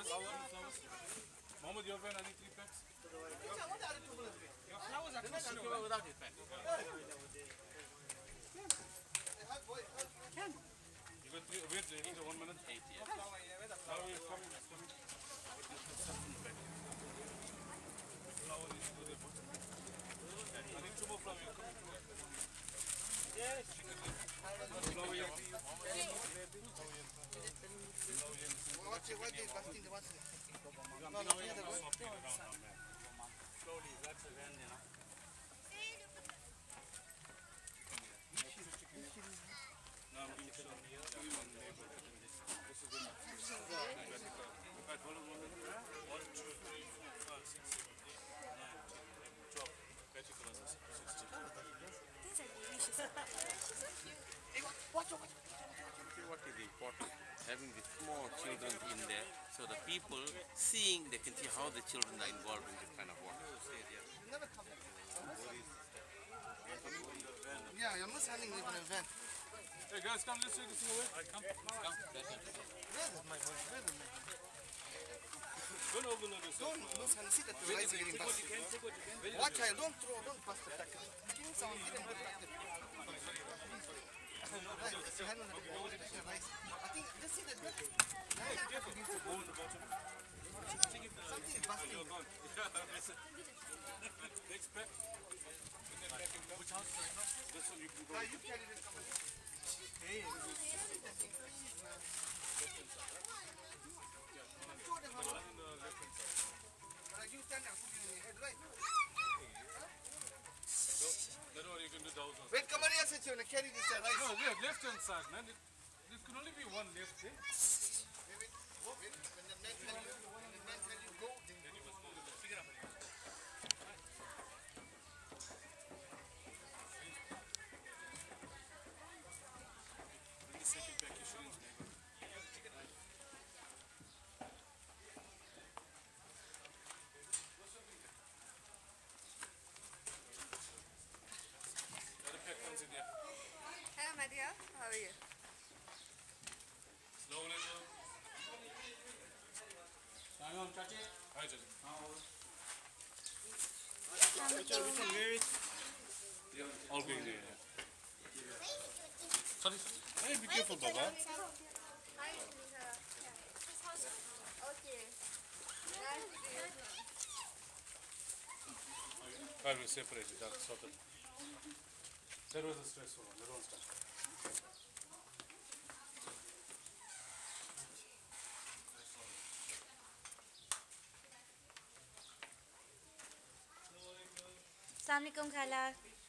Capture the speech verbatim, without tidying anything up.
Mohammed, you have any three packs? Your flowers are too slow without it, man. You got three, wait, wait, one minute. Eight, yeah. Flower, yeah, where the flower is coming, it's coming. Flower is to the bottom. I think two more flowers are coming through. Yes. Flower, yeah. What's it? What is busting the what's it? No, no, yeah, the one. Slowly, that's the end, you know. Now I'm being shown here. One neighbor in this. This is the I told him one, two, three, four, five, six, seven, eight, nine, ten, eleven, twelve. Vertical as sixteen. These are delicious. Hey, watch out! See what is important? Having the small children in there, so the people seeing, they can see how the children are involved in this kind of work. Never come. Yeah, you're not standing with an event. Hey guys, come, let's take this thing away. I come. Come. Where's my voice? Where's the man? Don't overload yourself. Don't lose and see that the rice is getting busted. Watch out, don't throw, don't bust the tackle. Give him some, give him the tackle. I think, just see that. Hey, careful. Go on the bottom. Something is busting. Next pack. Which house? This one you can go. Now you carry this. Hey, you stand up, put it in your head, right? That's what you can do those ones. Wait, come on here, sit you and carry this rice. No, we have left hand side, man. It, there can only be one left there. Wait, wait, wait. When the man tell you, when the man tell you go, then you must go to the figure out. The second pack you shouldn't make. Hello, my dear. How are you? Slowly, go. Hang on, Chachi. Hi, Chachi. Which one, which one, where is? All being there, yeah. Sorry, hey, be careful, Baba. Hi, Nisha. Okay. Nice to meet you. I will separate it, that's sorted. That was a stressful one, that one's done. Assalamualaikum, Khala.